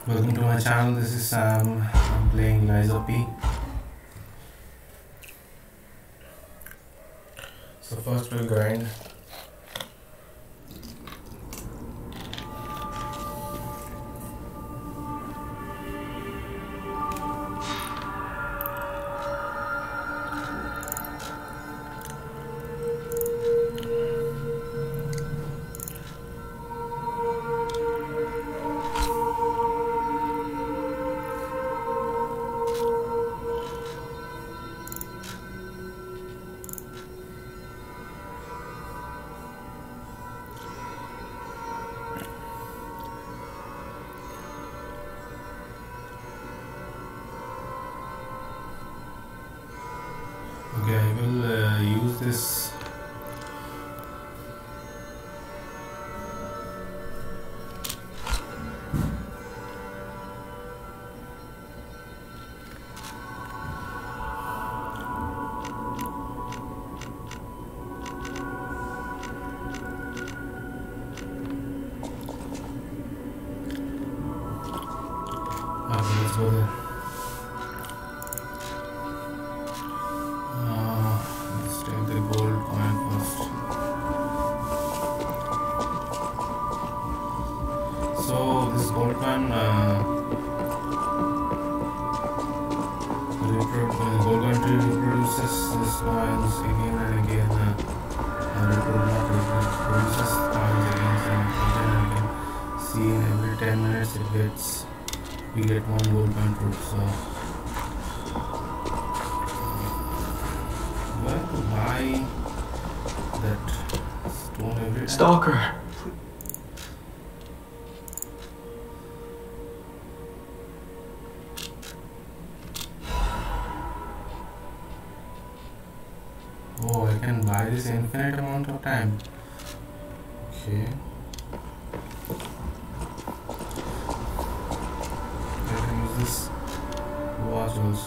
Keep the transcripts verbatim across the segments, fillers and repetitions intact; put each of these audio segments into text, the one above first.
Welcome to my channel. This is Sam. I'm playing Liza P. So first we'll grind. Okay, I will uh, use this. Okay, let's go there. Uh, let's take the gold coin first. So this gold coin, uh, repro- uh, gold coin reproduces these coins again and again. Uh, uh, repro- not reproduces coins again and again and again. See, in every ten minutes it gets, we get one gold coin fruit. So do I have to buy that stone every time? Stalker! Oh, I can buy this infinite amount of time. Okay. I can use this watch also.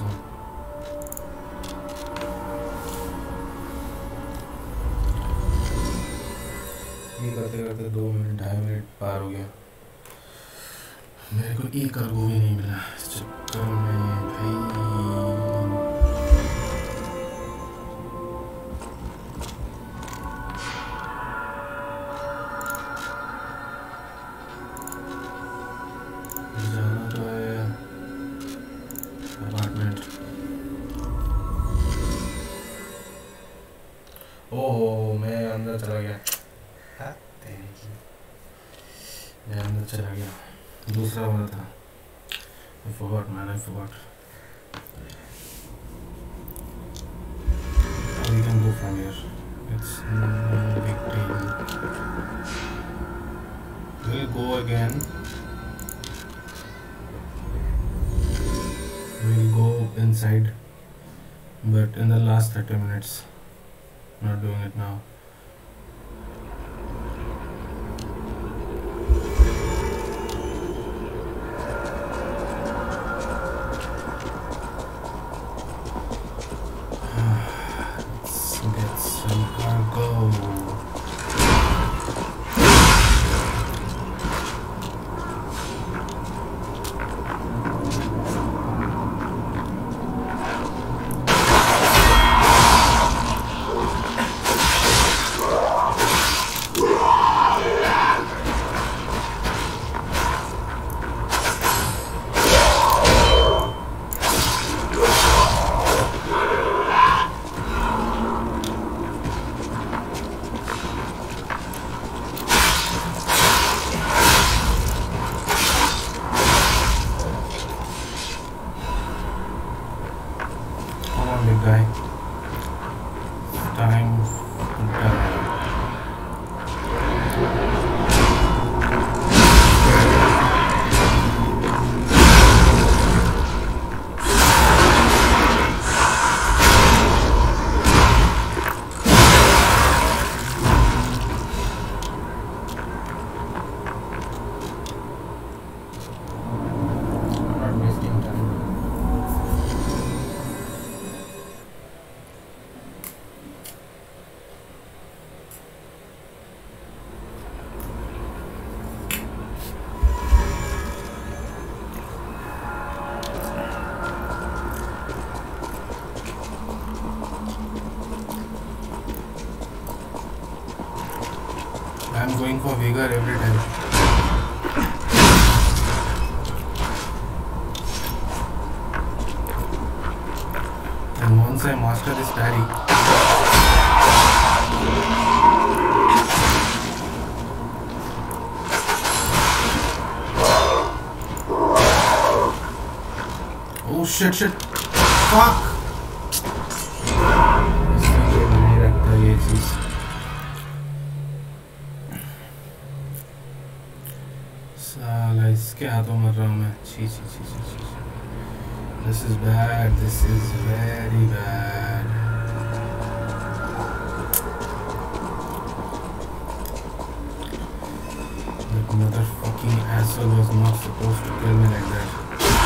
ये करते करते दो minute ढाई minute पार हो गया. मेरे को एक कार्गो भी नहीं मिला इस चक्कर में भाई. जाना तो है अपार्टमेंट. ओहो मैं अंदर चला गया. हाँ, तेरी की. मैं अंदर चला गया. दूसरा वाला था. I forgot man, I forgot. Now we can go from here. It's no big deal. We'll go again. We'll go inside, but in the last thirty minutes. Not doing it now. Let's get some cargo. going for vigor every time. And once I master this parry, oh shit shit, fuck. नहीं रखता ये चीज. साला इसके हाथों मर रहा हूँ मैं. छी छी छी छी छी. This is bad. This is very bad. That motherfucking asshole was not supposed to kill me like that.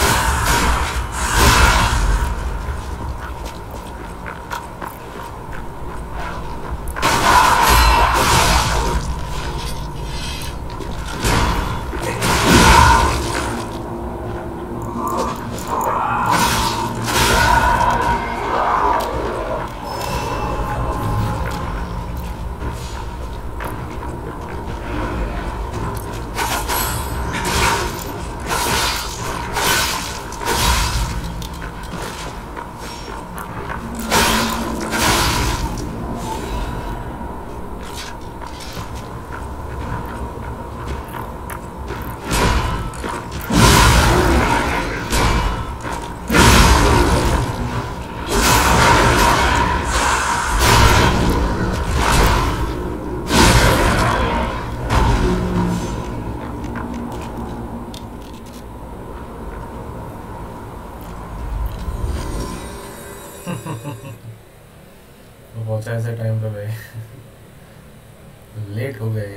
पहुंचा ऐसे टाइम पे भाई. लेट हो गए.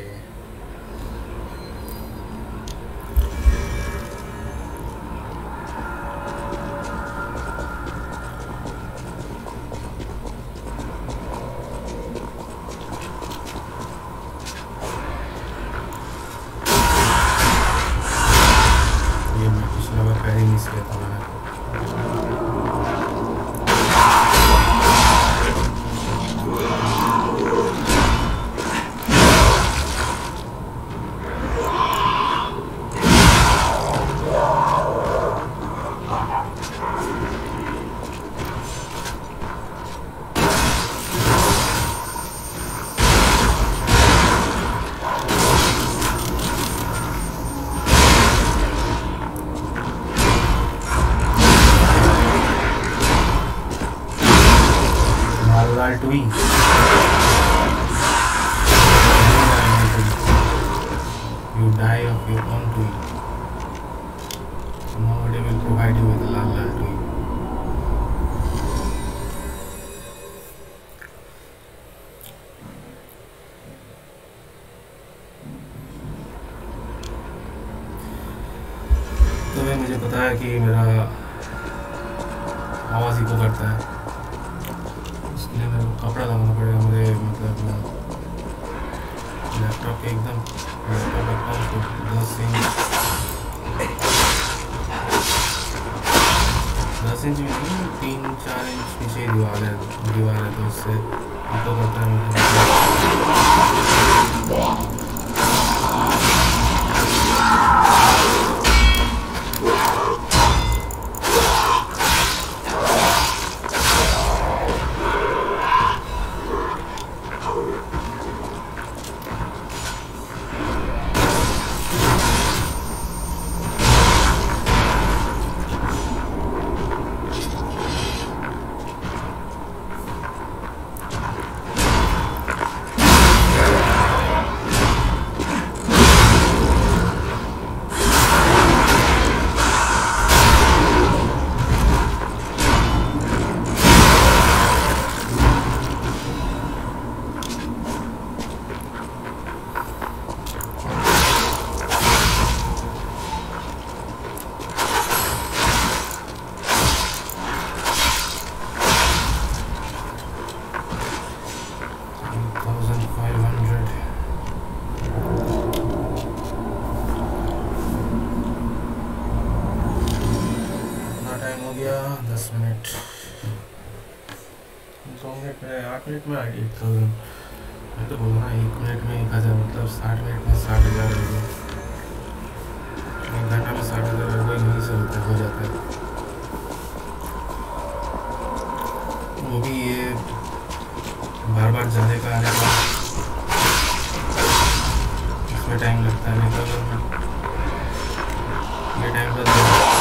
ये मैं पिछला बार पैर ही मिस किया था मैंने. Tweet. You die of your own tweet. Nobody will provide you with a lal lal tweet. तो भाई मुझे पता है कि मेरा आवाज़ इको करता है. इसलिए मेरे को कपड़ा लगाना पड़ेगा. मेरे मतलब लैपटॉप के एकदम लैपटॉप एकदम दस इंच दस इंच में नहीं, तीन चार इंच पीछे दीवार है दीवार है तो उससे इको करता है मुझे. दस मिनट दो मिनट में आठ मिनट में आ गई. मैं तो बोला ना एक मिनट में एक हज़ार मतलब साठ मिनट में साठ हज़ार रहेगा, एक घंटा में साठ हज़ार रहेगा, यहीं से होता हो जाता है। वो भी ये बार बार जाने का आने का इसमें टाइम लगता है, नहीं तो अगर ये टाइम पर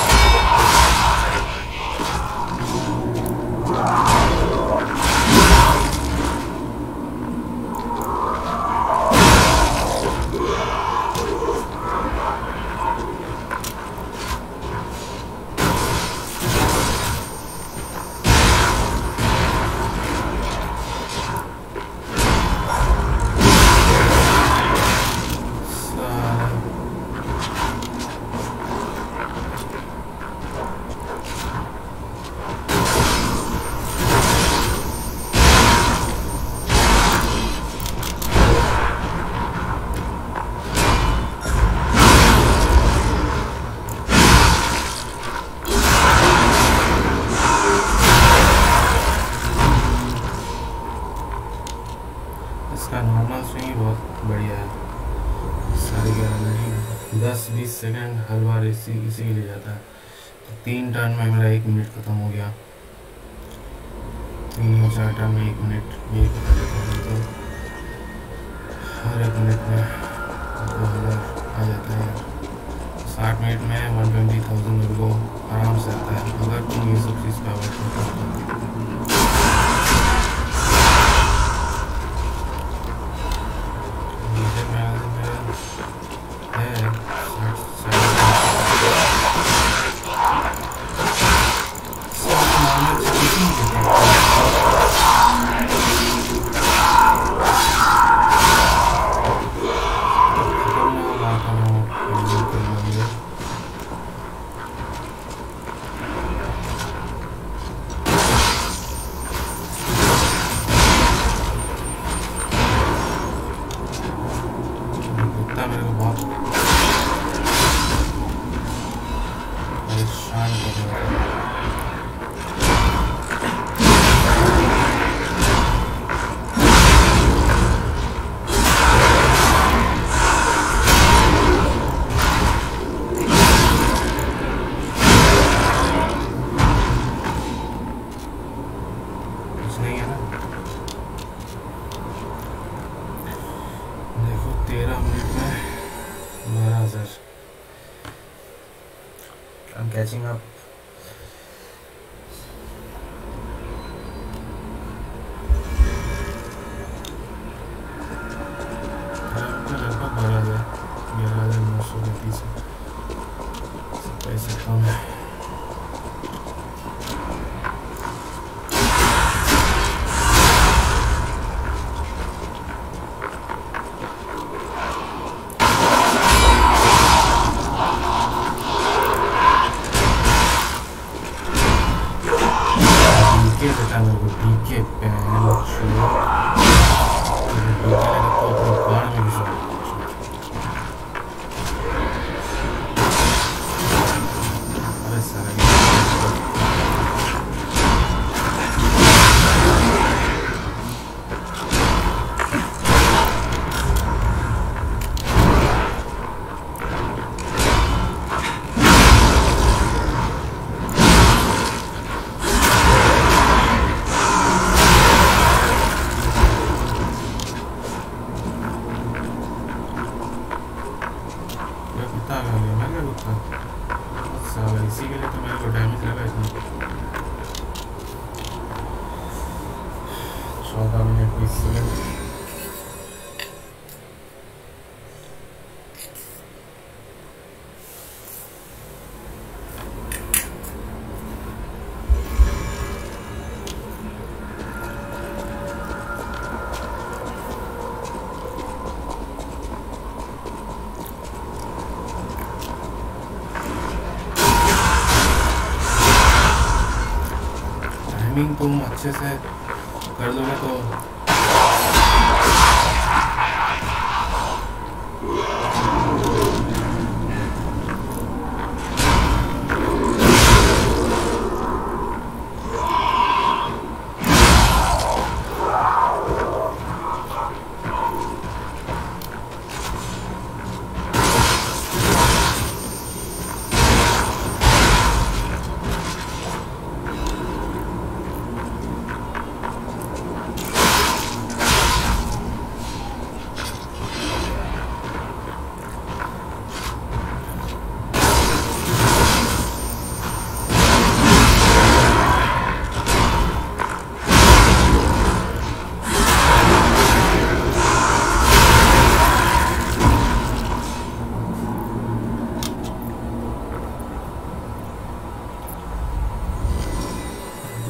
नॉर्मल स्विंग बहुत बढ़िया है। साढ़े ग्यारह मिनट दस बीस सेकंड हर बार इसी इसी के लिए जाता है। तो तीन टर्न में मेरा एक मिनट ख़त्म हो गया, तीन या चार टर्न में एक मिनट ये पता चलता है। तो हर एक मिनट में दो हज़ार आ जाता है। साठ मिनट में वन ट्वेंटी थाउजेंड मेरे को आराम से आता है अगर तुम ये सब चीज़ का अवॉइड करते हो। मेरे को बहुत परेशान कर रहा है। कुछ नहीं है ना, देखो तेरह मिनट में बारह हज़ार। I'm catching up. लगभग बारह हज़ार ग्यारह हज़ार नौ सौ पैंतीस पैसे कम है। Kita mau bikin pengen show, jadi kita itu program bisa. Ada salah. इसी के लिए तो मेरे को डैमेज लगा इसमें। चौदह मिनट बीस सेकंड। टाइमिंग तुम अच्छे से कर दोगे तो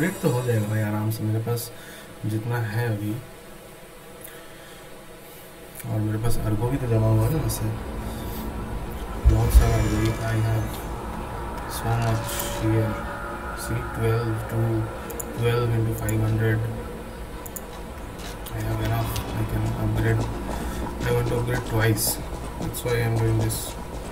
अपग्रेड तो हो जाएगा भाई आराम से, मेरे पास जितना है अभी, और मेरे पास अर्गो भी तो जमा हुआ है ना, वैसे बहुत सारा अर्गो। I have so much here, see twelve to twelve into five hundred, I have enough, I can upgrade, I want to upgrade twice, that's why I am doing this.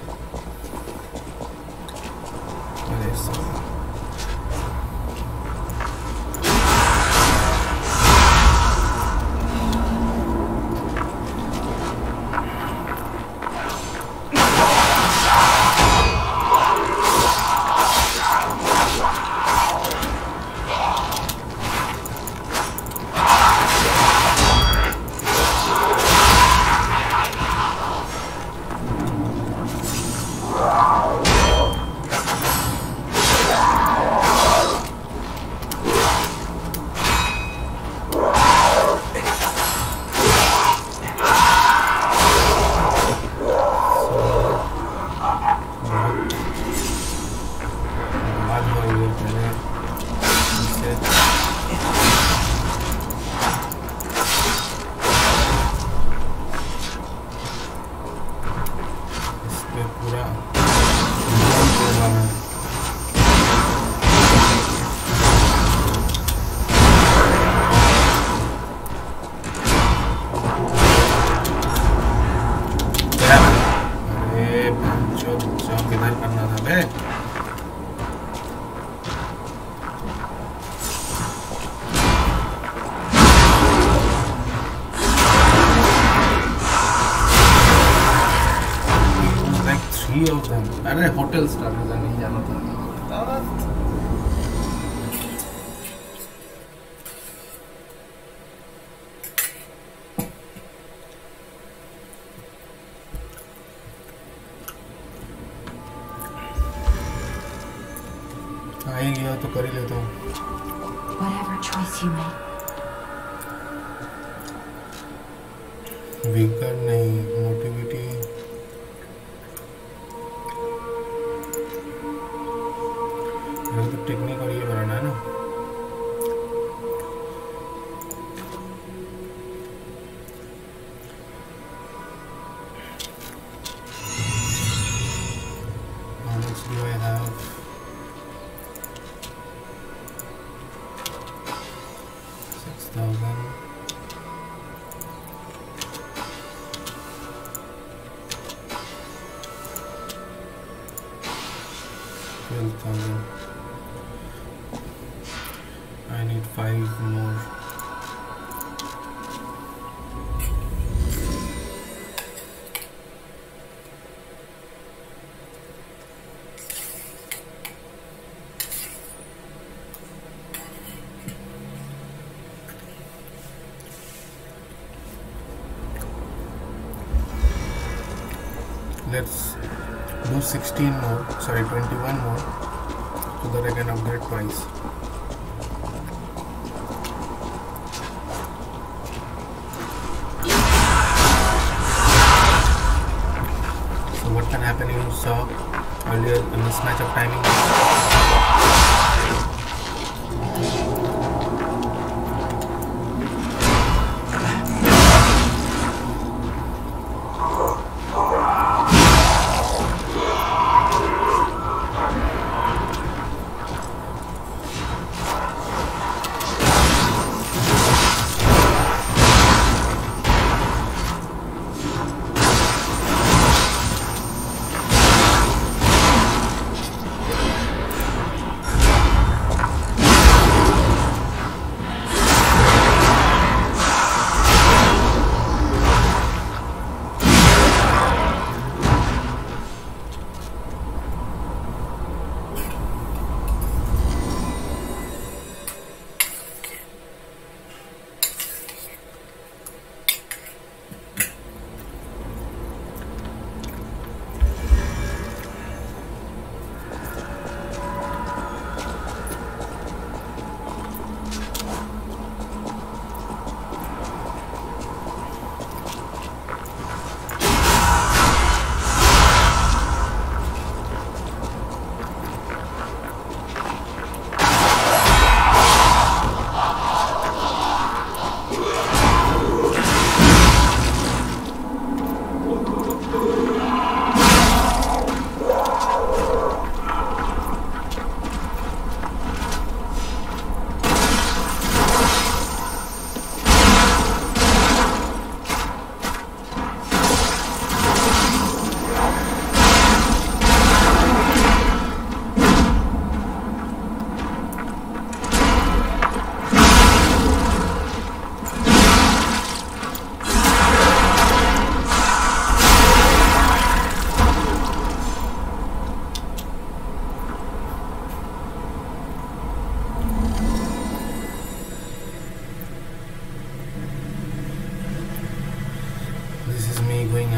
अरे होटल स्टाफ नहीं जाना था। आ ही गया तो कर ही लेता हूँ। Whatever choice you make. Weaker नहीं, मोटिविटी तो टेक्निक और ये बनाना है ना। How much do I have? Six thousand. Twelve thousand. I need five more. Let's do sixteen more, sorry twenty-one more, so that I can upgrade twice. What can happen, you saw earlier, a mismatch of timing.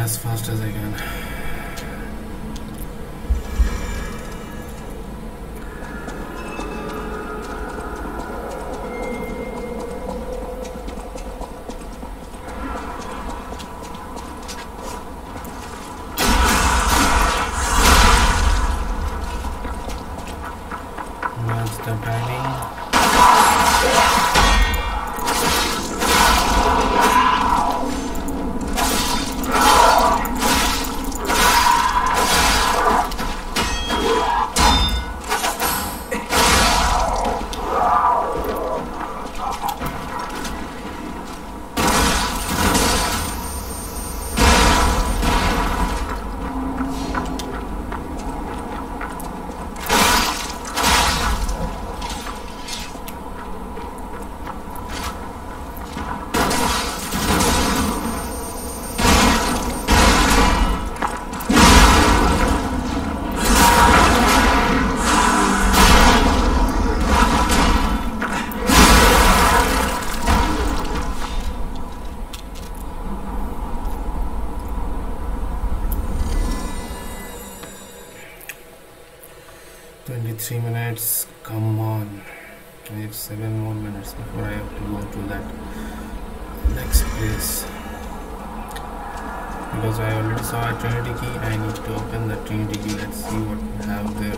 as fast as I can. That's the timing. twenty-three minutes, come on. I have seven more minutes before I have to go to that next place. Because I already saw a Trinity key, I need to open the Trinity key. Let's see what we have there.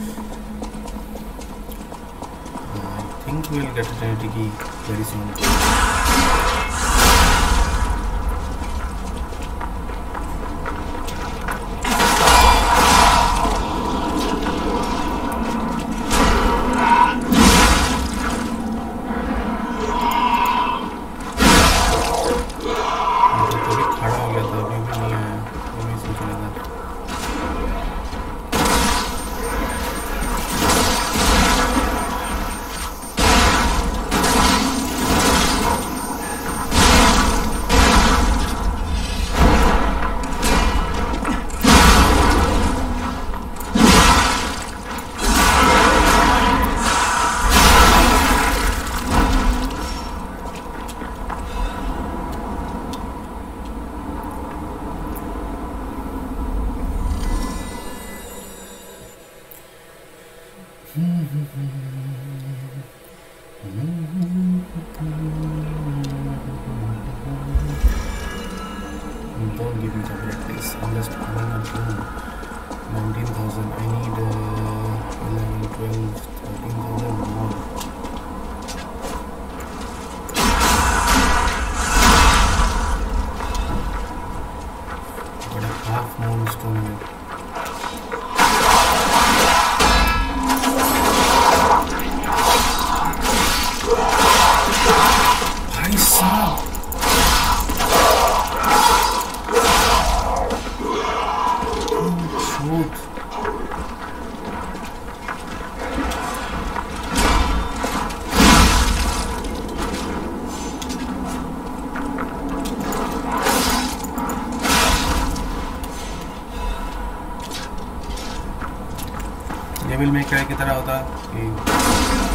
Uh, I think we'll get a Trinity key very soon. Don't give me chocolate, please. I'm just coming up to nineteen thousand. I need uh, eleven, twelve, thirteen thousand more. Got a half moon stone here. I saw. Devil में क्या की तरह होता कि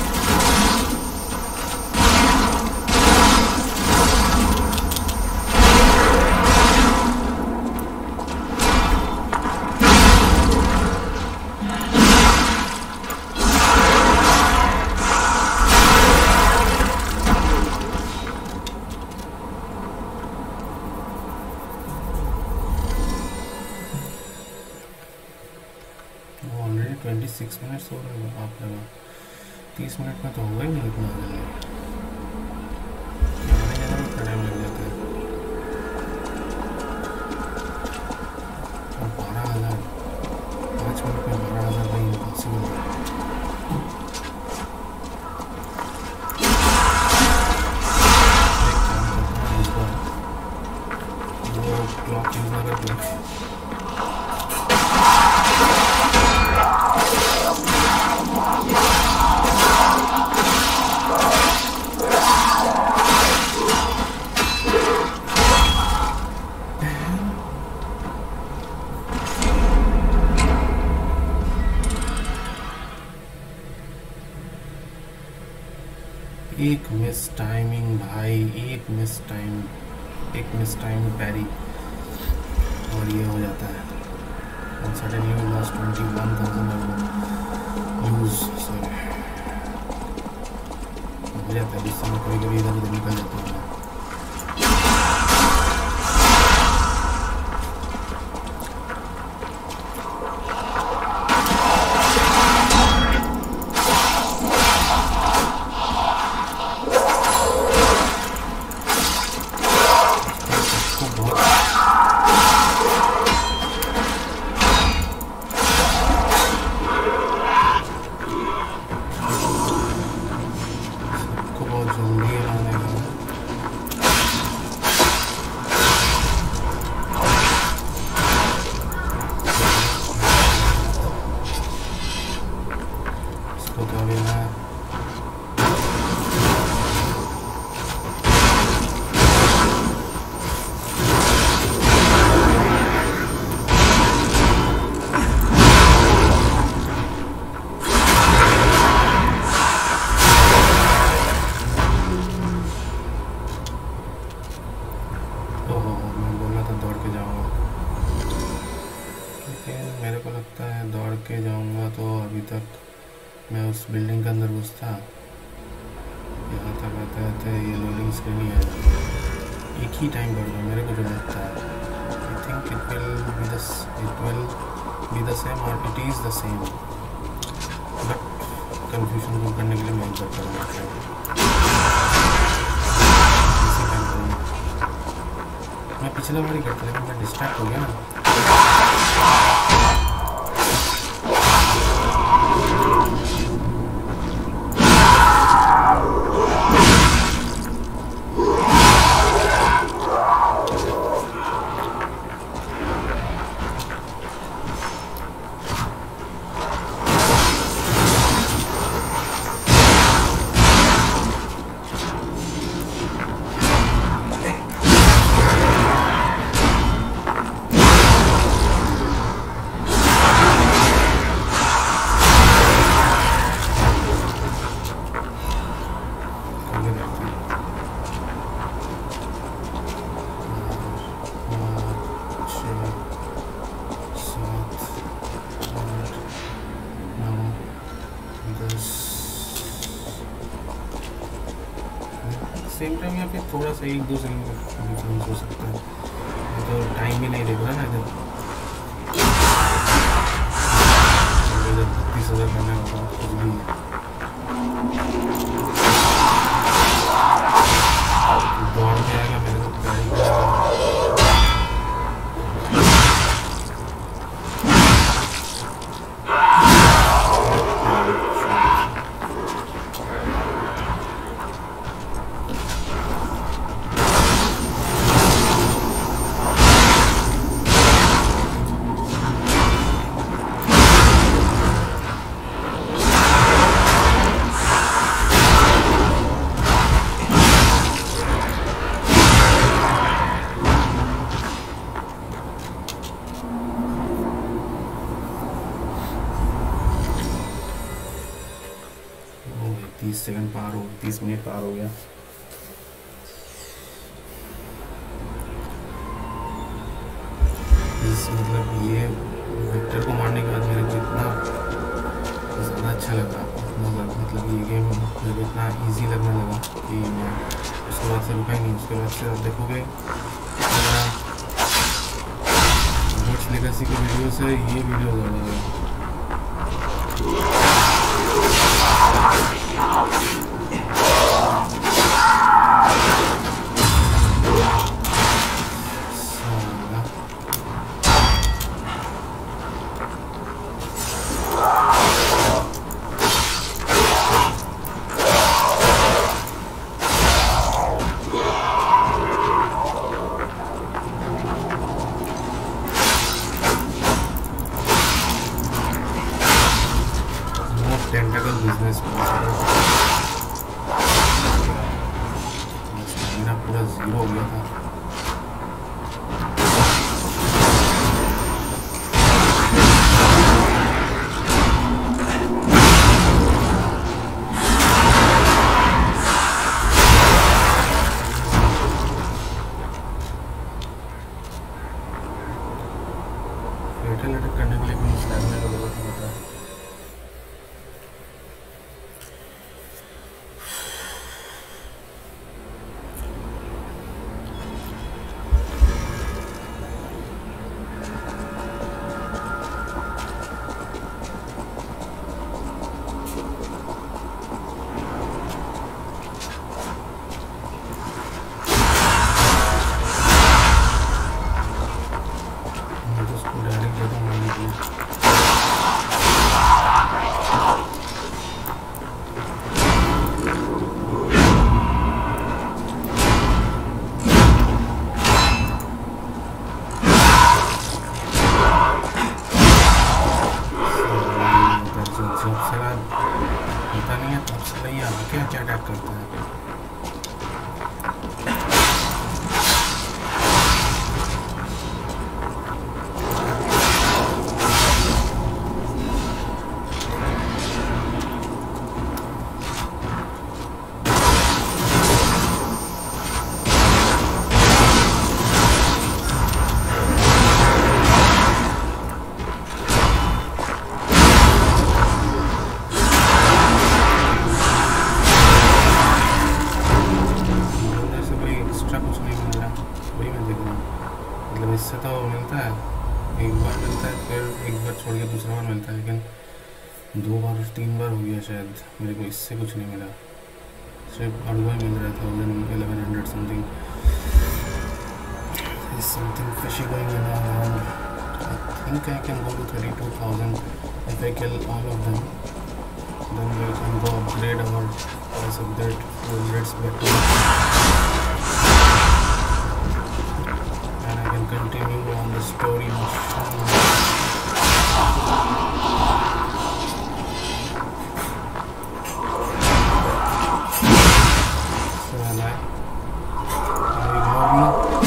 छब्बीस minute हो रहे हैं आप लगा तीस मिनट में तो होगा ही नहीं इतना जल्दी आने जाने में इतना टाइम लग जाता है और बारह हज़ार पाँच मिनट में बारह हज़ार भाई इम्पॉसिबल है एक काम करता हूँ इस बार वो क्लॉक यूज़ ना करते एक मिस टाइमिंग भाई एक मिस टाइम एक मिस टाइम पैरी और ये हो जाता है and suddenly you lost twenty-one thousand use sorry हो जाता है जिससे मैं कभी कभी इधर उधर निकल जाता हूँ। मैं उस बिल्डिंग के अंदर घुसता यहाँ तक आते आते ये लोडिंग स्क्रीन ही आएगा एक ही टाइम पर मेरे को जो लगता है। I think it will be the it will be the same और it is the same but confusion दूर करने के लिए मैं कर करूँगा। मैं पिछले बार ही करता लेकिन मैं डिस्ट्रैक्ट हो गया ना। सेम टाइम या फिर थोड़ा सा एक दो सेकंड का डिफरेंस हो सकता है तो टाइम भी नहीं देख रहा ना इधर इधर बत्तीस हज़ार करने होगा कुछ भी दौड़ में आएगा मेरे को गाड़ी तीस सेकंड पार हो तीस मिनट पार हो गया। इस मतलब ये वेक्टर को मारने के बाद मेरे को इतना ज़्यादा अच्छा लगा मतलब ये गेम मेरे को इतना इजी लगने लगा कि मैं उसके बाद से रुका ही नहीं। उसके बाद से आप देखोगे हॉगवर्ट्स लेगेसी की वीडियो से ये वीडियो ज़्यादा है। टेंटाकल बिजनेस मेरा पूरा जीरो हो गया था। साला पता नहीं है तब साला ये आके क्या अटैक करता है। इससे तो मिलता है, एक बार मिलता है फिर एक बार छोड़ के दूसरा बार मिलता है, लेकिन दो बार तीन बार हो गया शायद मेरे को इससे कुछ नहीं मिला, सिर्फ अड़ुआ ही मिल रहा था thousand eleven hundred something something fishy going around. I think I can go to thirty two thousand if I kill all of them, then we can go upgrade our subject hundreds better and I can continue on the story mission. So I like ignore me.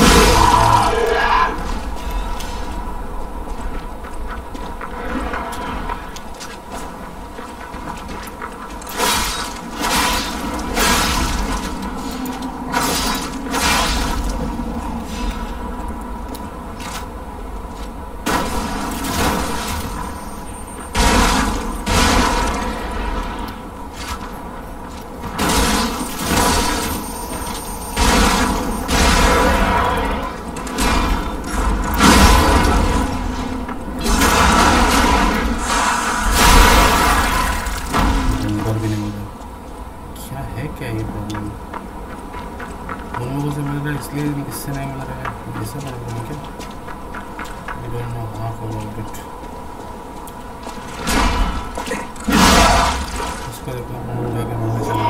इससे नहीं मिल रहा है, इससे मिल रहा है क्या? I don't know half about it. इसको देखो हम जाके मिलने चला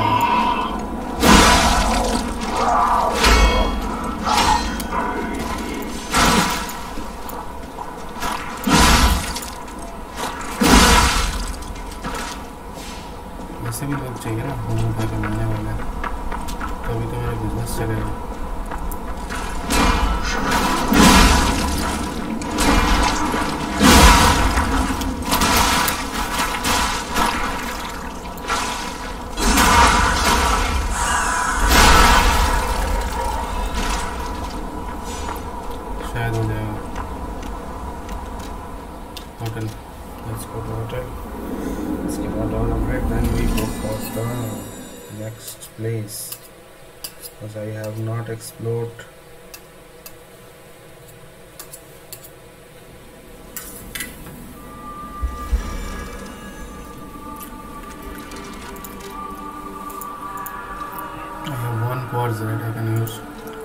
ऐसे भी लोग चाहिए ना घूम जाके मिलने वाले, तभी तो मेरा बिजनेस चलेगा। शायद हो जाएगा hotel, let's go to hotel, इसके बाद on upgrade, then we go for the next place because I have not explored I have one quartz that I can use.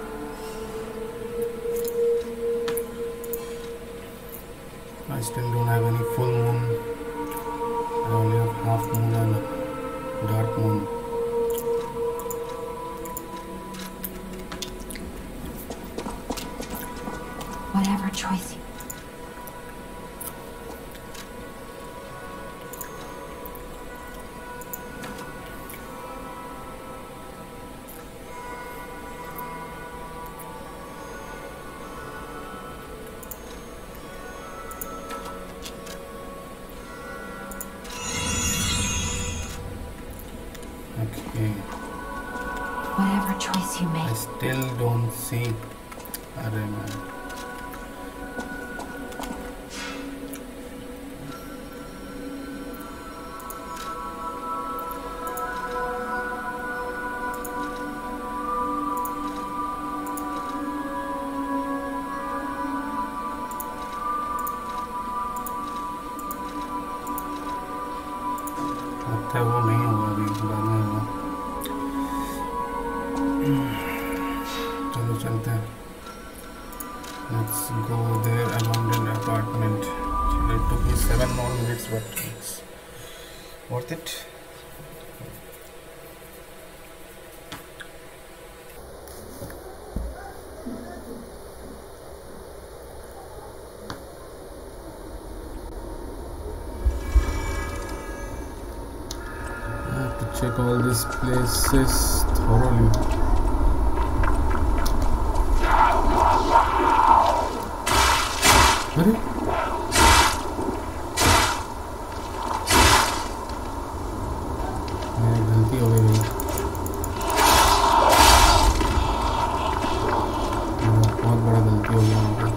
I still don't have any full moon. I only have half moon and dark moon. Whatever choice you Okay. Whatever choice you make. I still don't see. Arre man. लगता है वो नहीं हुआ अभी, बाद में हुआ। चलो चलते हैं, let's go there, abandoned apartment. It took me seven more minutes but it's worth it. check all these places thoroughly. अरे मेरी गलती हो गई भाई, बहुत बड़ा गलती हो गया मुझे।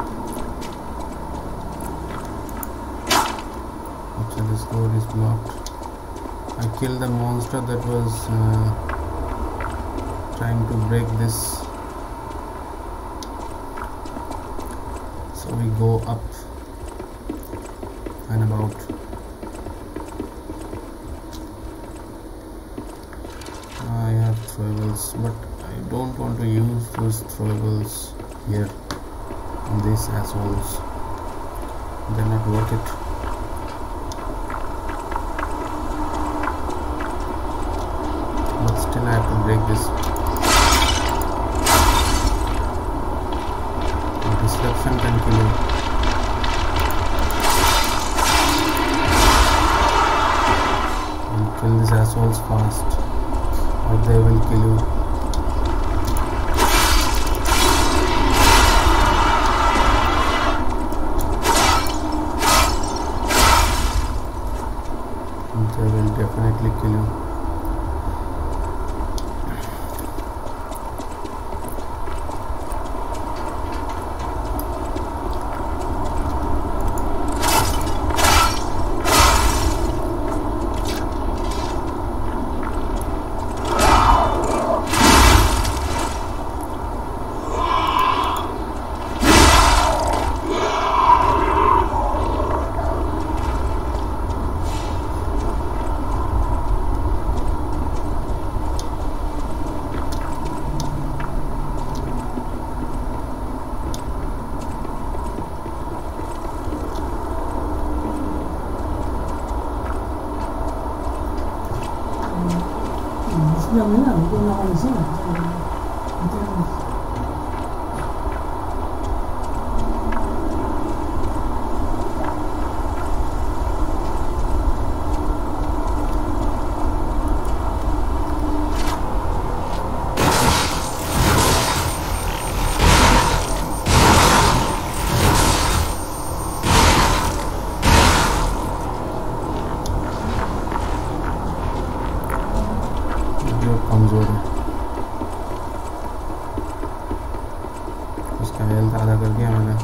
अच्छा, this road is blocked. I killed the monster that was uh, trying to break this. So we go up and about. I have throwables, but I don't want to use those throwables here on these assholes. They're not worth it. But still I have to break this. Disruption can kill you. And kill these assholes fast, or they will kill you. And they will definitely kill you. 영은 얼굴 나오면서 कमजोर है, उसका health आधा कर दिया मैंने।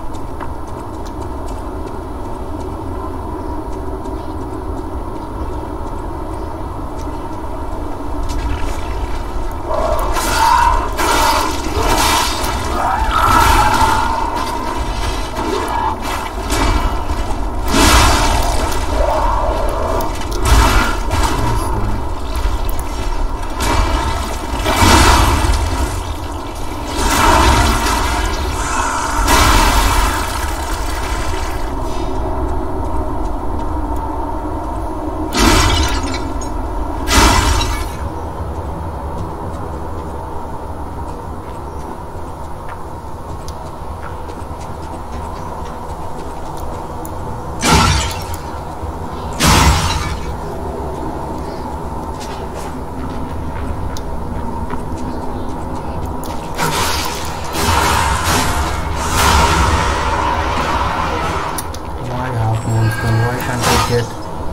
Why can't I get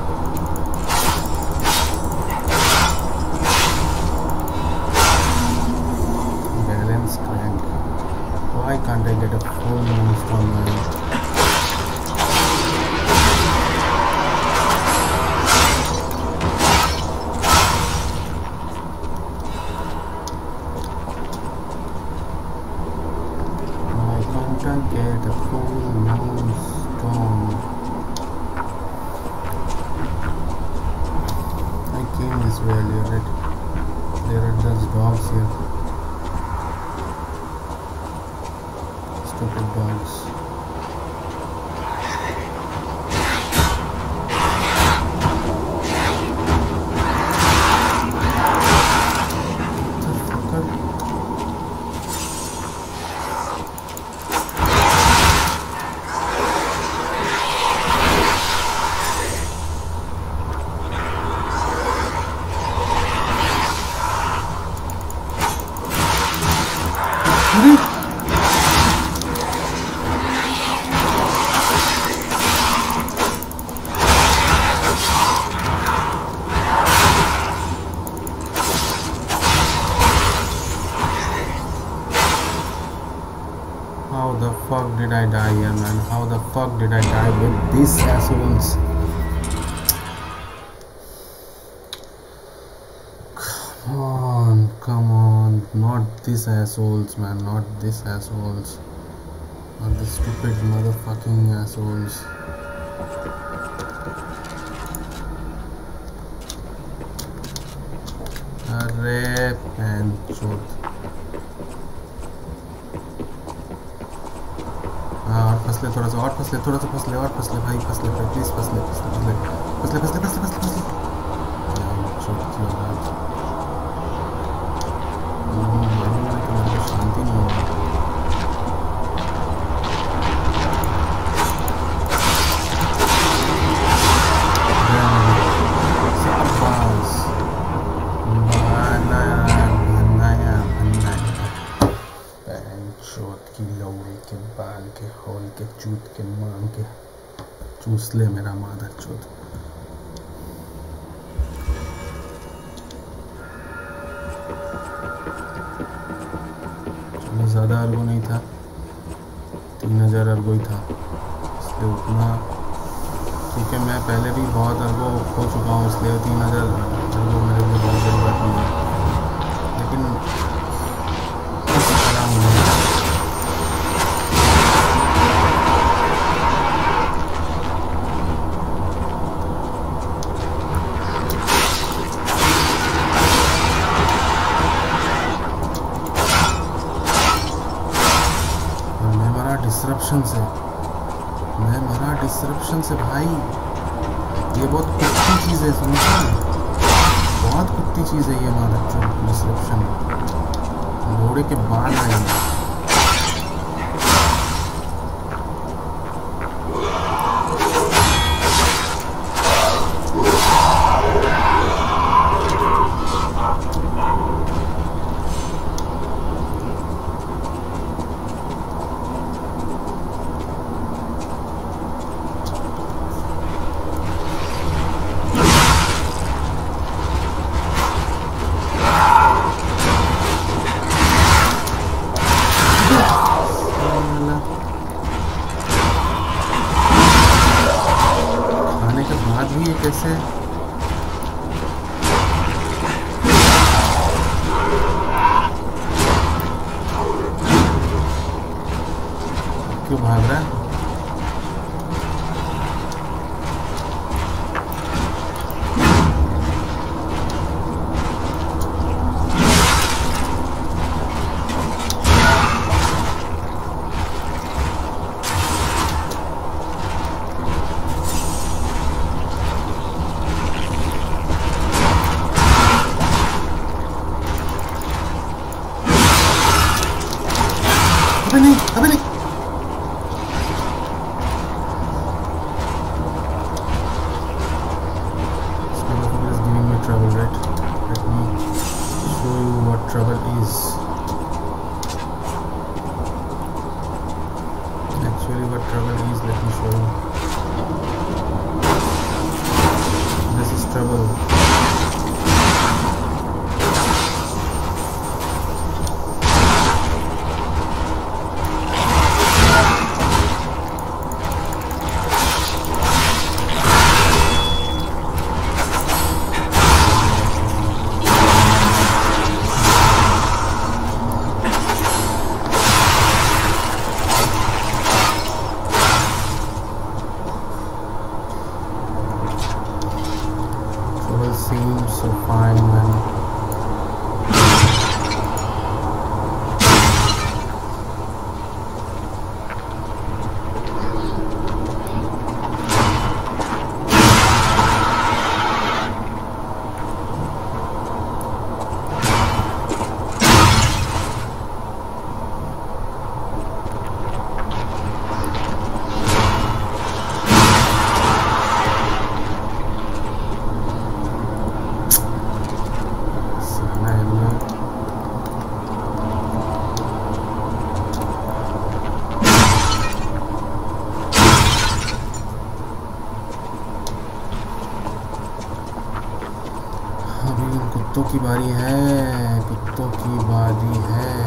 balance crank? Why can't I get a full moonstone man? Why can't I get a full moonstone? This way earlier, right? There are those dogs here. Stupid dogs. How the fuck did I die here, man? How the fuck did I die with these assholes? Come on, come on. Not these assholes, man. Not these assholes. Not the stupid motherfucking assholes. अरे पैंचोद हाँ और फसले थोड़ा सा और फसले थोड़ा सा फसले और फसले भाई फसले भाई प्लीज फसले फसले फसले फसले फसले फसले फसले शांति नहीं होगा होल के चूत के मांग के चूस ले मेरा मादर चूत। चलो ज़्यादा अर्गो नहीं था, तीन हजार अर्गो ही था, इसलिए उतना ठीक है। मैं पहले भी बहुत अर्गो खो चुका हूँ, इसलिए तीन हजार अर्गो मेरे लिए बहुत बड़ी बात नहीं है, लेकिन डिस्रप्शन से मैं मरा डिस्रप्शन से भाई। ये बहुत कुत्ती चीज़ है, समझा? बहुत कुत्ती चीज़ है ये हमारा डिस्रप्शन। घोड़े के बाल आएंगे। कैसे क्यों भाग रहा है? अबे नहीं, अबे नहीं। Is giving me trouble, right? Let me show you what trouble is. Actually, what trouble is, let me show you. This is trouble. Seems so fine, man. अभी उन कुत्तों की बारी है, कुत्तों की बारी है।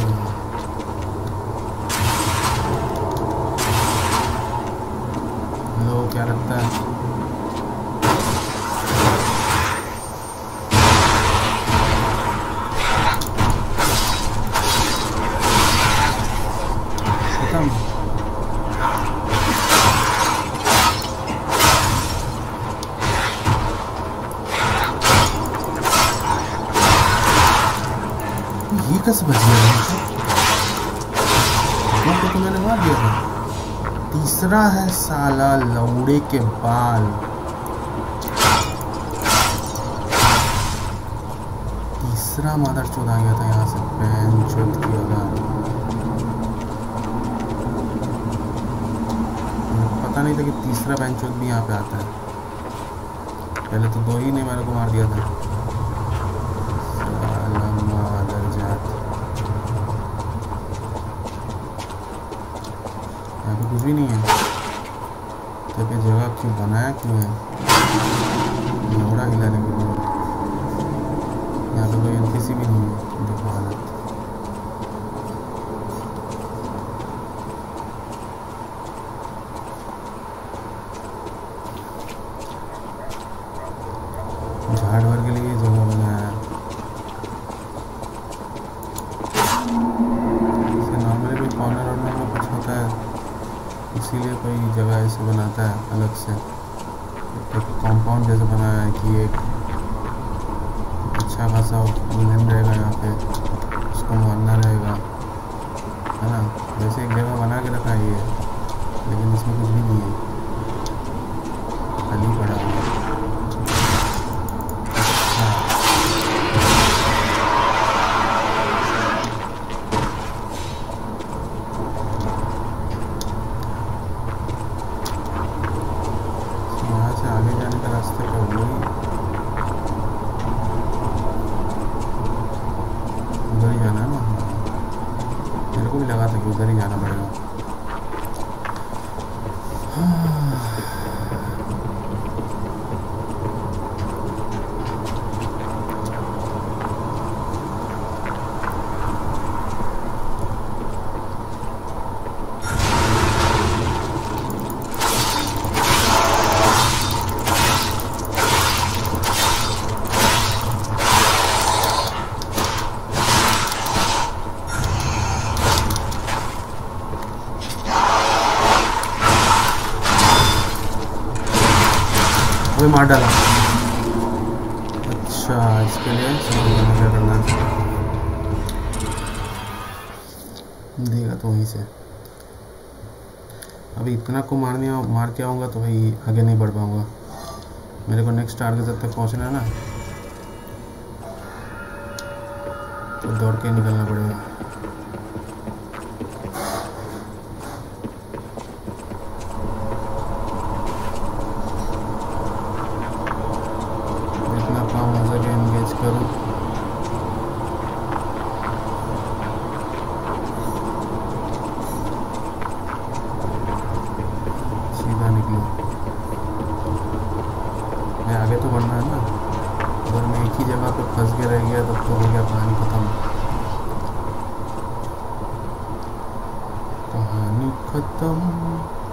लो, क्या लगता है? खत्म। ये कैसे बच गया? वो तो मैंने मार दिया था। तीसरा है साला लौड़े के बाल। तीसरा मादर चौथ आ गया था यहाँ से। पैन चौथ की औलाद। पता नहीं था कि तीसरा पैन चौथ भी यहाँ पे आता है। पहले तो दो ही ने मेरे को मार दिया था। यहाँ पे कुछ भी नहीं है। तो पे जगह क्यों बनाया क्यों है? लौड़ा हिलाने के लिए। यहाँ पे कोई एनपीसी भी नहीं है। देखो हालत। झाड़ भर के लिए जगह बनाया है। नॉर्मली कोई कॉर्नर वॉर्नर में कुछ होता है, इसीलिए कोई जगह ऐसे बनाता है अलग से। एक कंपाउंड जैसे बनाया है कि एक अच्छा खासा विलन रहेगा यहाँ पे, उसको मारना रहेगा, है ना। वैसे एक जगह बना के रखा है ये, लेकिन इसमें कुछ भी नहीं है, खाली पड़ा हुआ है। उधर ही जाना पड़ेगा। वो मार डाला। अच्छा, इसके लिए क्या करना देगा तो वहीं से। अभी इतना को मारने मार के आऊँगा तो भाई आगे नहीं बढ़ पाऊँगा। मेरे को नेक्स्ट टारगेट तक तक पहुँचना है ना, तो दौड़ के निकलना पड़ेगा। सीधा निकलो, मैं आगे तो बढ़ना है ना। अगर मैं एक ही जगह पे फंस के रह गया तब तो हो गया कहानी खत्म। कहानी खत्म।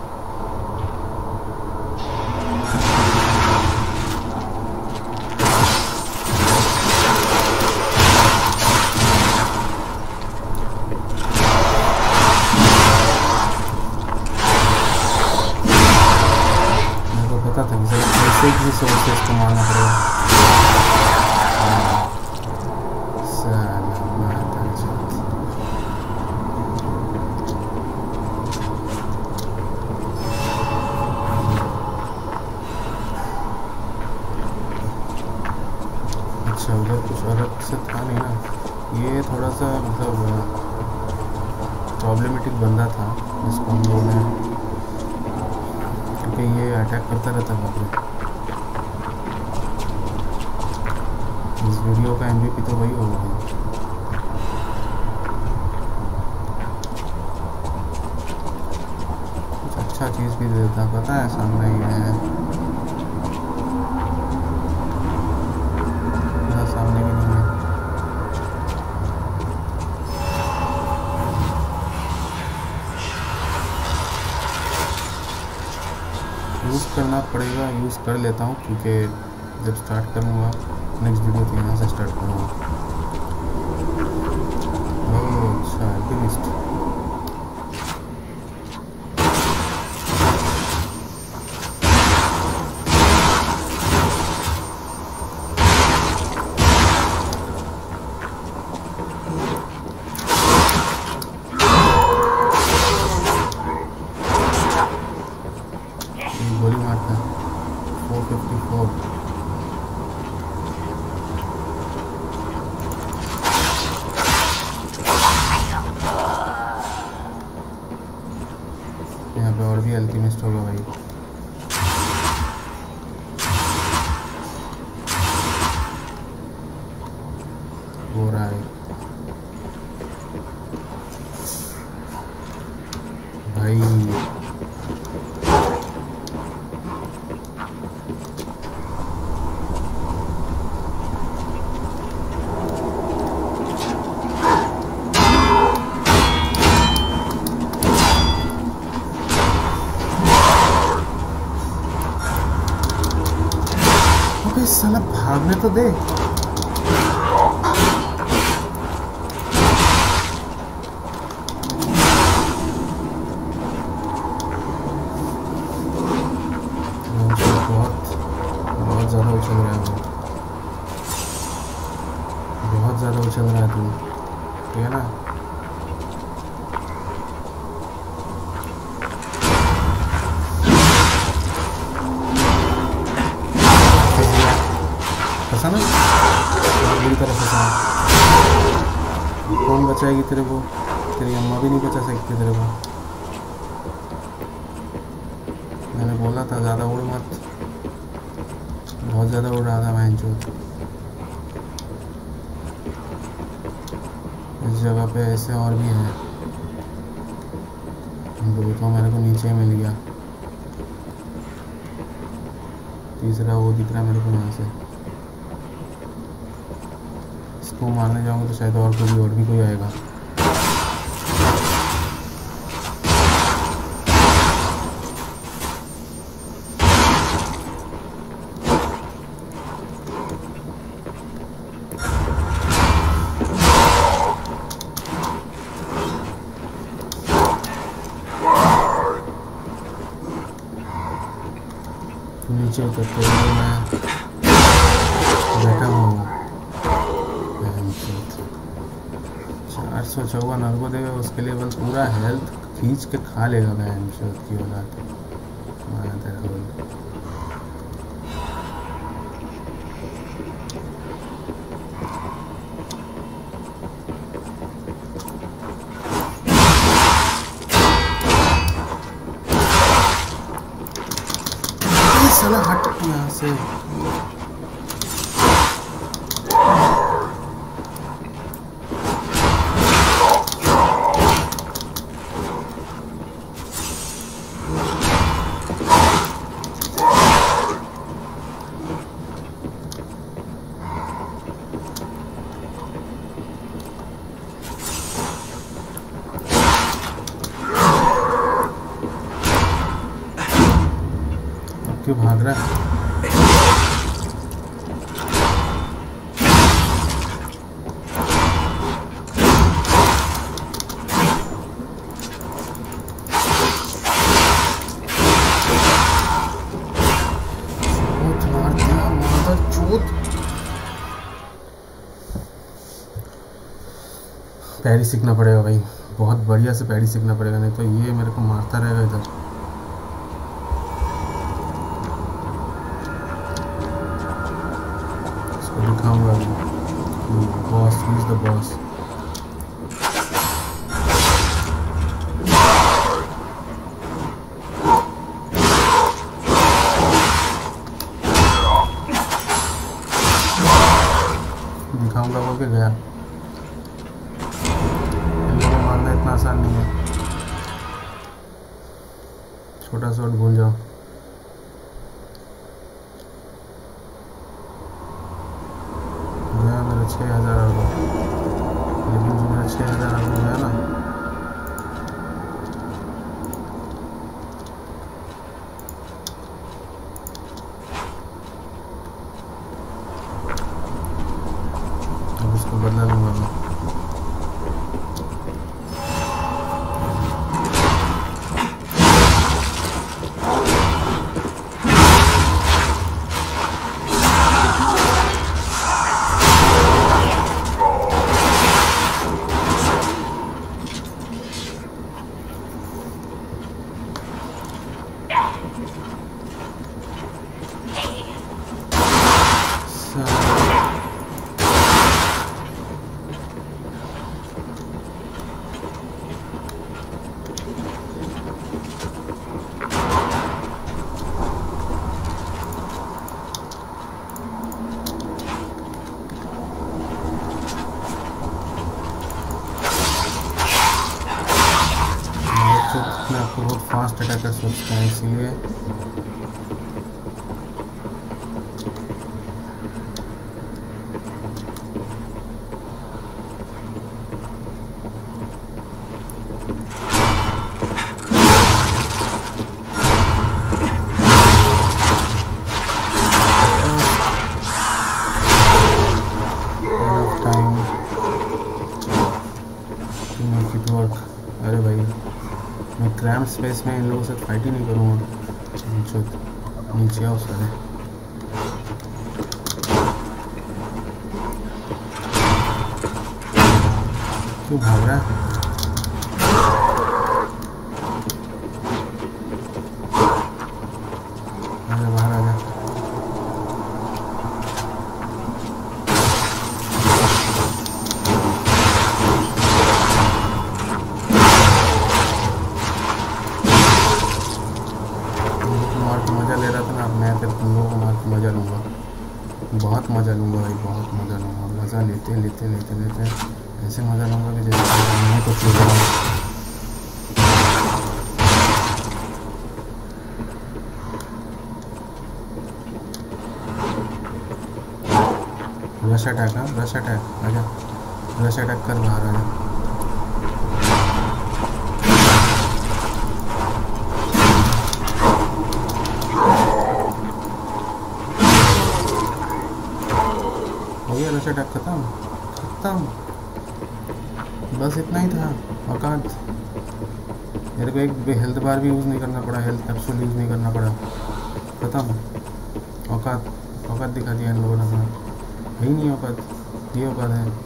भी सोर्सेस को मारना पड़ेगा। अच्छा, उधर कुछ अलग से था नहीं ना। ये थोड़ा सा मतलब प्रॉब्लमेटिक बंदा था जिसको हम लोगों ने, क्योंकि ये अटैक करता रहता है। इस वीडियो का एमवीपी तो वही होगा। कुछ अच्छा चीज़ भी देता, पता है सामने ही है। यूज़ करना पड़ेगा, यूज़ कर लेता हूँ क्योंकि जब स्टार्ट करूँगा नेक्स्ट वीडियो तो यहाँ से स्टार्ट करूँगा। ओह अच्छा एल्केमिस्ट। गोली मारता है फोर फिफ्टी फोर। यहाँ पे और भी अल्केमिस्ट होगा भाई। हो रहा है भाई। अबे साला भागने तो दे। बहुत बहुत ज़्यादा उछल रहा है वो, बहुत ज़्यादा उछल रहा है तू, ठीक है ना। फंसा ना बुरी तरह फंसा। कौन बचाएगी तेरे को? तेरी अम्मा भी नहीं बचा सकती तेरे को। मैंने बोला था ज़्यादा उड़ मत, बहुत ज़्यादा उड़ रहा था मैं। जो इस जगह पे ऐसे और भी है, दो तो मेरे को नीचे ही मिल गया, तीसरा वो दिख रहा है मेरे को यहाँ से। इसको मारने जाऊँगा तो शायद और कोई और भी कोई आएगा। नीचे उतरते हुए मैं बैठा हूँ। चार सौ चौवन अर्गो देगा, उसके लिए बस पूरा हेल्थ खींच के खा लेगा बहन चौथ की औलाद। साला हट यहाँ से। क्यों भाग रहा है? पैरी सीखना पड़ेगा भाई, बहुत बढ़िया से पैरी सीखना पड़ेगा, नहीं तो ये मेरे को मारता रहेगा इधर। इसको दिखाऊंगा boss, he is the boss. दिखाऊंगा वो के गया। मारना इतना आसान नहीं है, छोटा शॉट भूल जाओ। गया मेरा छः हज़ार आर्गो, लेकिन जो मेरा छः हज़ार आर्गो गया ना, इसको बदला लूँगा मैं। मैं आपको बहुत फास्ट अटैकर सोचता है इसीलिए time to make it work. अरे भाई मैं क्रैम्प स्पेस में इन लोगों से फाइट ही नहीं करूँगा। नीचे आओ सारे। क्यों भाग रहा है? अरे बाहर आ जा। मज़ा ले रहा था ना, मैं फिर तुम लोगों को मार के मज़ा लूँगा, बहुत मज़ा लूँगा भाई, बहुत मज़ा लूँगा। मज़ा लेते लेते लेते लेते ऐसे मज़ा लूँगा कि जैसे मैं कुछ ले रहा हूँ। रश अटैक, हाँ रश अटैक, आजा रश अटैक कर बाहर आ जा। रश अटैक खत्म खत्म, बस इतना ही था। औकात मेरे को एक हेल्थ बार भी यूज़ नहीं करना पड़ा, हेल्थ कैप्सूल यूज़ नहीं करना पड़ा, खत्म। औकात औकात दिखा दिया इन लोगों ने अपना, है ही नहीं औकात, ये औकात है।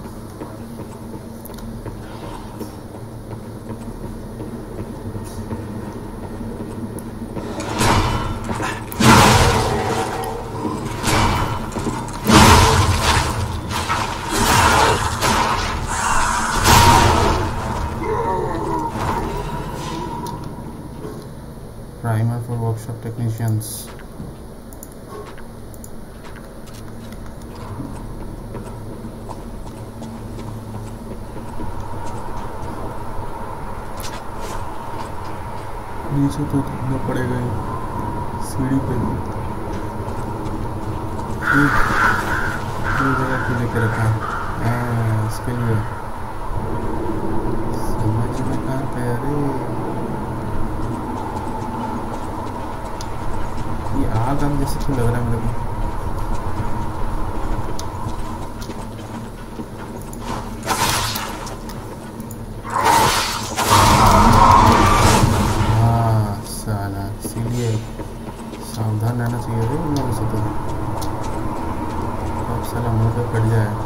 Primer for workshop technicians. नीचे तो उतरना पड़ेगा ही, सीढ़ी पे ये जगह क्यों लेके रखा है इसके लिए, समझ में कहाँ पे। अरे ये आग आग जैसे क्यों लग रहा है मेरे को। हाँ साला, इसीलिए सावधान रहना चाहिए रे इन लोगों से, तो अब साला मुँह पे फट जाए।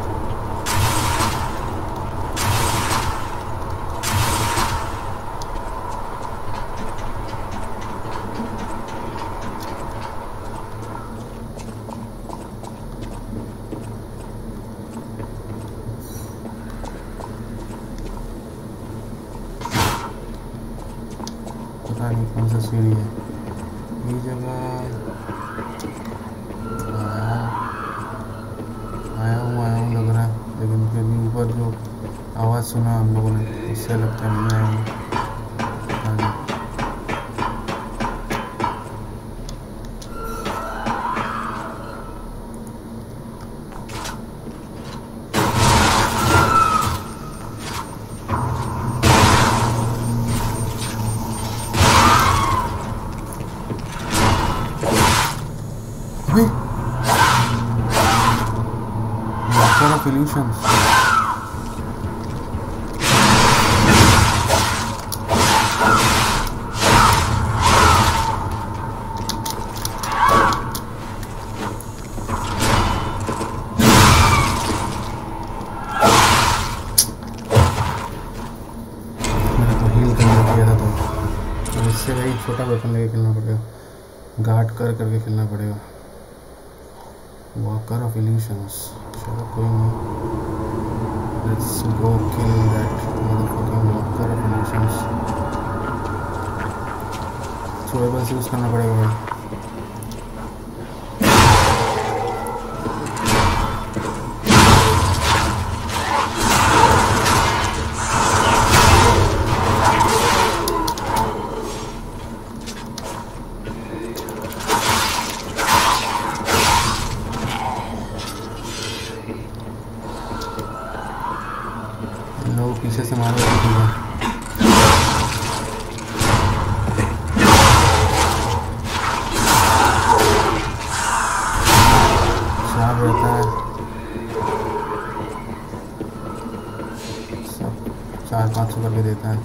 पता नहीं कौन सा सीढ़ी है ये जगह। आया आया हूँ आया हूँ लग रहा है, लेकिन फिर भी ऊपर जो आवाज़ सुना हम लोगों ने उससे लगता है नहीं आया हूँ। of illusions. भाई छोटा वेपन लेके खेलना पड़ेगा, गार्ड कर करके खेलना पड़ेगा। वॉकर ऑफ इल्यूशंस, चलो कोई नहीं, let's go kill that motherfucking walker of illusions. Throwables use करना पड़ेगा भाई। पीछे से मारो शार्प रहता है, सब चार पाँच सौ करके देता है,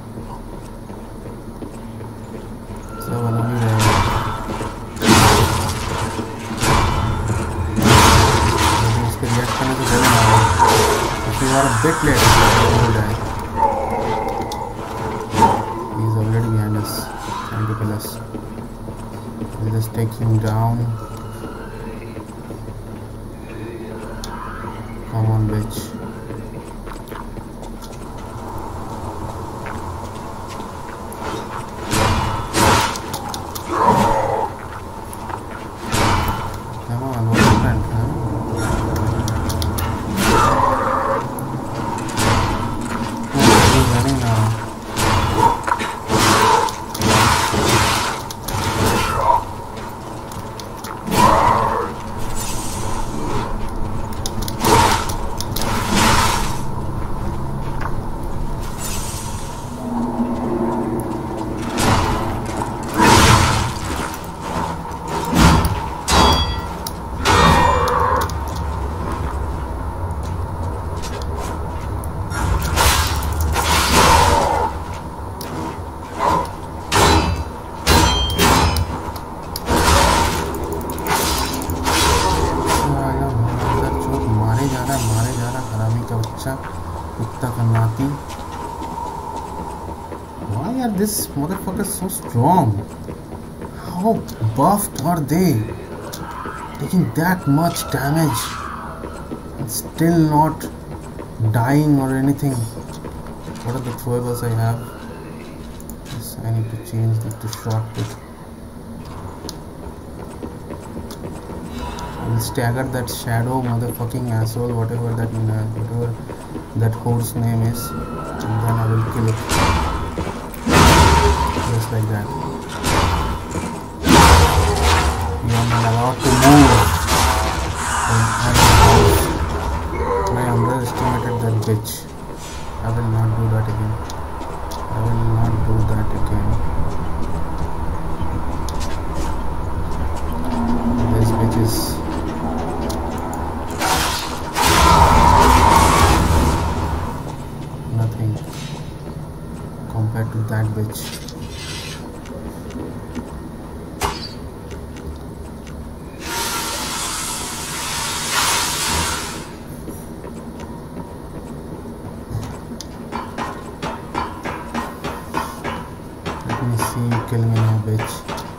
सब अलग ही रहेगा। इसके रिएक्ट करने से पहले मारो, you are a bit late. He's already behind us, trying to kill us. We'll just take him down. Come on, bitch. Come on, what's your friend, huh? Running now. Why are these motherfuckers so strong? How buffed are they? Taking that much damage and still not dying or anything. What are the throwables I have? Yes, I need to change that to short put. I will stagger that shadow motherfucking asshole, whatever that whatever that horse name is, and then I will kill it. Just like that. You are not allowed to move. I underestimated that bitch. I will not do that again. I will not do that again. This bitch is nothing compared to that bitch. Let me see you kill me now, bitch.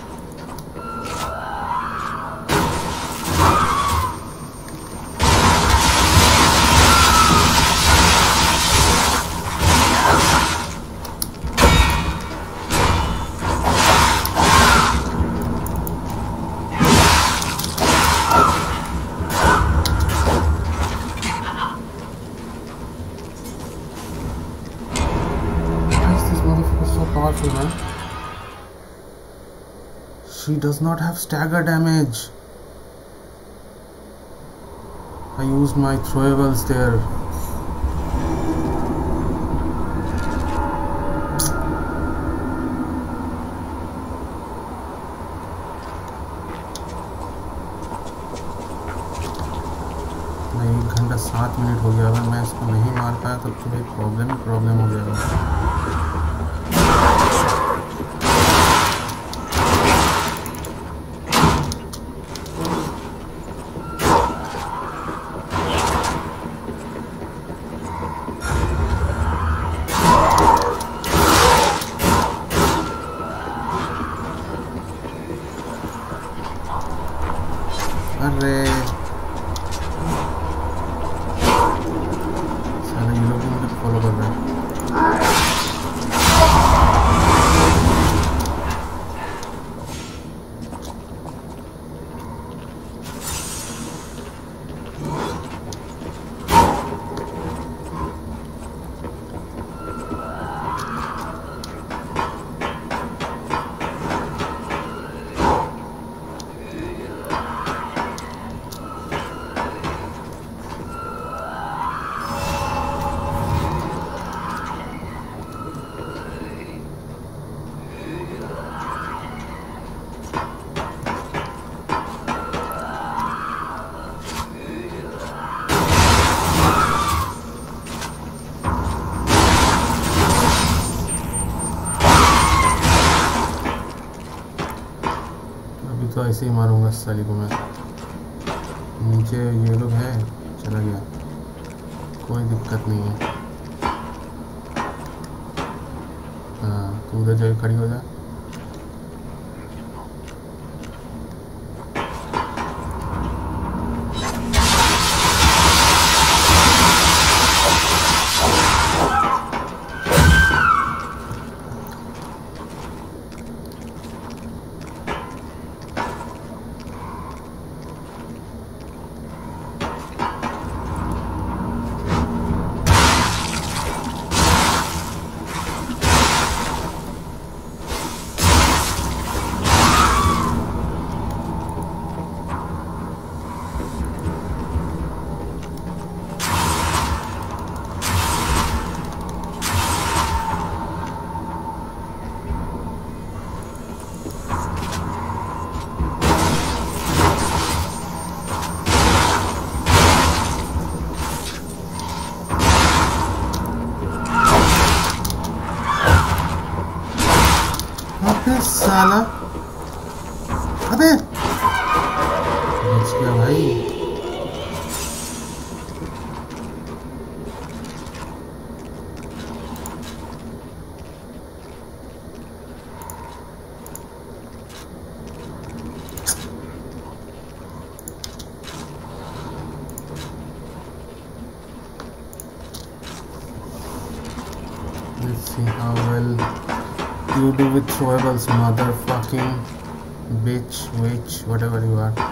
She does not have stagger damage. I used my throwables there. मैं एक घंटा सात minute हो गया, अगर मैं इसको नहीं मार पाया तो फिर प्रॉब्लम ही प्रॉब्लम हो जाएगा। अरे सारे ये लोग मुझे फॉलो कर रहे हैं। तो ऐसे ही मारूंगा साली को मैं। नीचे ये लोग हैं, चला गया, कोई दिक्कत नहीं है। हाँ तू उधर जाके खड़ी हो जा। साला अबे बच गया भाई। Let's see how well you do with throwables, motherfucking bitch, witch, whatever you are.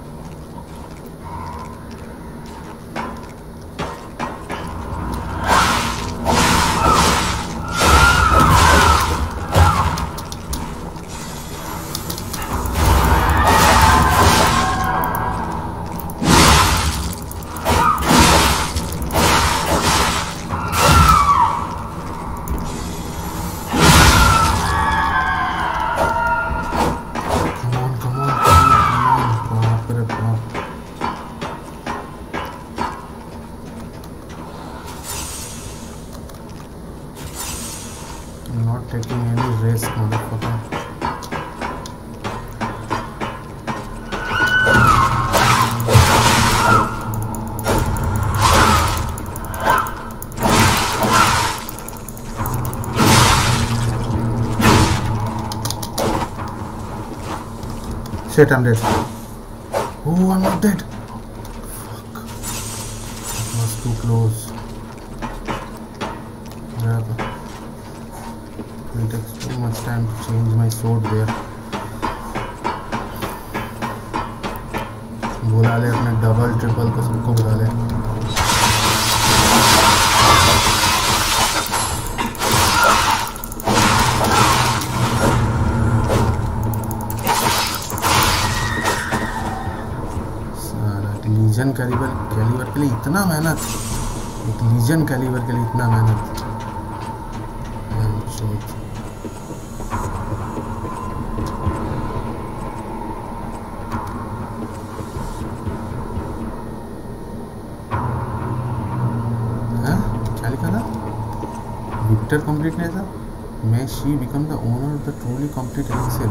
I'm not taking any risk, motherfucker. Shit, I'm dead. Oh, I'm not dead. Fuck. That was too close. Yeah. It takes too much time to change my sword there. बुला ले अपने double triple को, सबको बुला ले। सारा legion calibre calibre के लिए इतना मेहनत, एक लीजन कैलिबर के लिए इतना मेहनत। सेक्टर कंप्लीट नहीं था. May she become the owner of the truly complete elixir.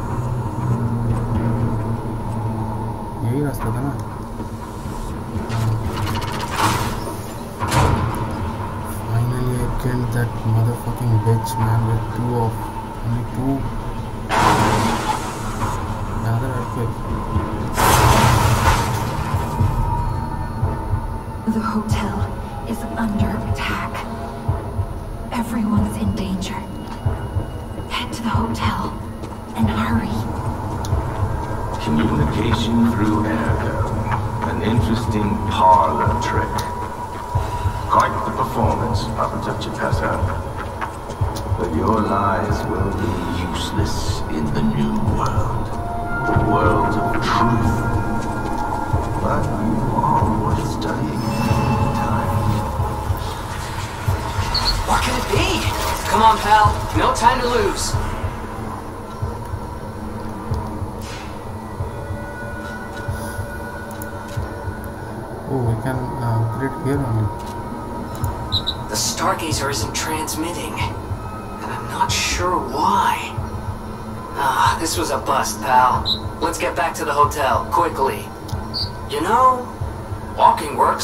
यही रास्ता था ना. Finally I killed that motherfucking bitch, man, with two of only two. Another earthquake. The hotel is under attack. Everyone's in danger. Head to the hotel and hurry. Communication through airgun. An interesting parlor trick. Quite the performance, Papa Chipasa. But your lies will be useless in the new world. The world of truth. But you are worth studying in the meantime. What can it be? Come on, pal. No time to lose. Oh, we can uh, put it here only. The Stargazer isn't transmitting. And I'm not sure why. Ah, this was a bust, pal. Let's get back to the hotel, quickly. You know, walking works.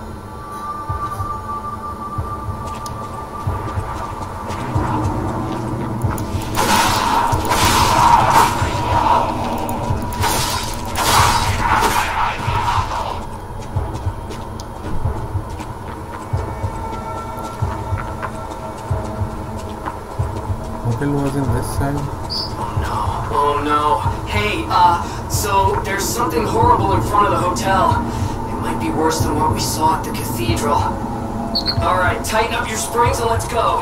Hotel was in this side. Oh no. Hey, uh, so there's something horrible in front of the hotel. It might be worse than what we saw at the cathedral. Alright, tighten up your springs and let's go.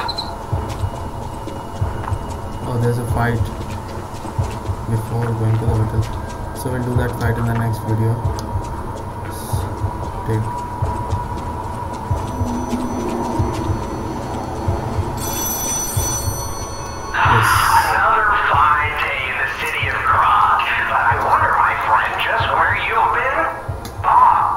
Oh, there's a fight before going to the hotel. So we'll do that fight in the next video. Take. Another fine day in the city of Grog. But I wonder, my friend, just where you've been? Ah.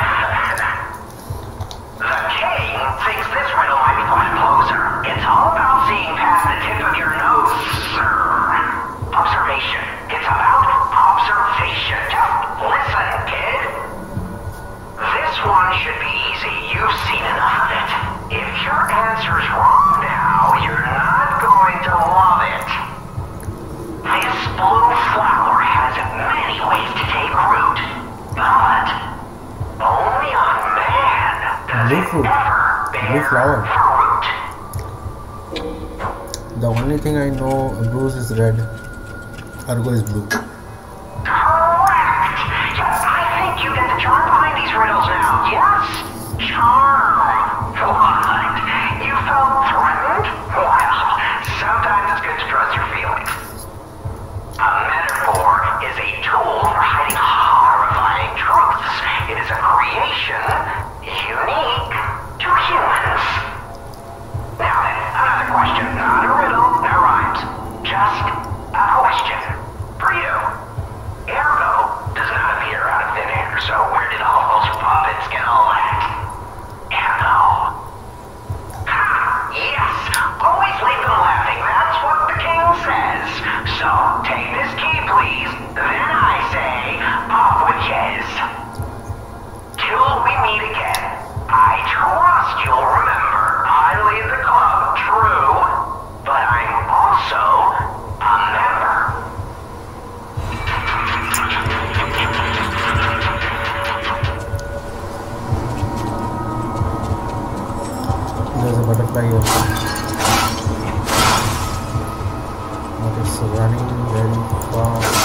The king thinks this riddle might be quite closer. It's all about seeing past the tip of your nose, sir. Observation. It's about observation. Just listen, kid. This one should be easy. You've seen enough of it. If your answer's wrong now, you're not going to love it. This blue flower has many ways to take root, but only on man does Blue it fruit. ever Blue bear flower. fruit. The only thing I know, Bruce is red. Argo is blue. Correct! Yes, I think you get the charm behind these riddles now. Yes? Charm. What? You felt threatened? Well, sometimes it's good to trust your feelings. A metaphor is a tool for hiding horrifying truths. It is a creation unique to humans. Now then, another question. Not a riddle, no rhymes. Just a question. For you. Ergo does not appear out of thin air, so where did all those puppets get all that? Ergo. Ha! Yes! Always leave them laughing. That's what the king says. So, take this key, please. Then I say, off with yes. Till we meet again. I trust you'll remember. I lead the club, true, but I'm also a member. There's a butterfly here. But it's running very fast.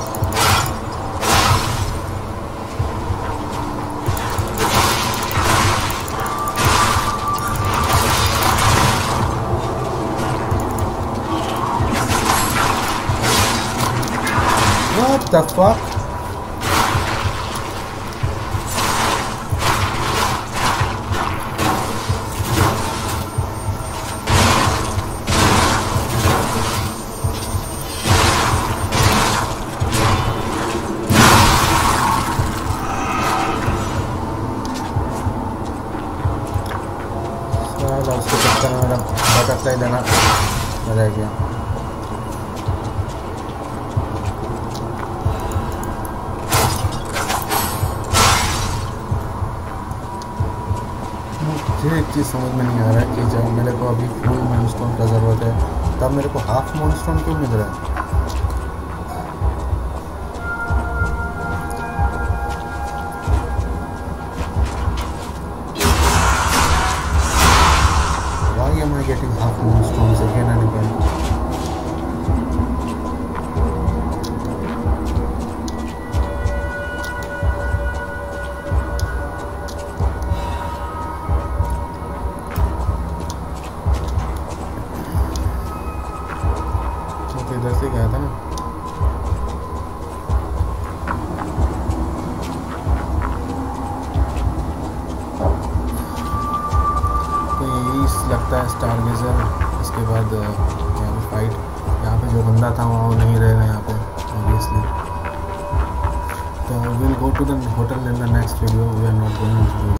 What the fuck? So उसके चक्कर में मेरा butterfly देना रह गया। मुझे एक चीज़ समझ में नहीं आ रहा है कि जब मेरे को अभी फुल माइलस्टोन का ज़रूरत है तब मेरे को हाफ माइलस्टोन क्यों मिल रहा है? Why am I getting half moonstones again and again? तो इधर से गया था ना। लगता है स्टार गेजर। इसके बाद यहाँ पे फाइट, यहाँ पे जो बंदा था वहाँ वो नहीं रहेगा यहाँ पे ऑब्वियसली। तो will go to the hotel in the next video. We are not going to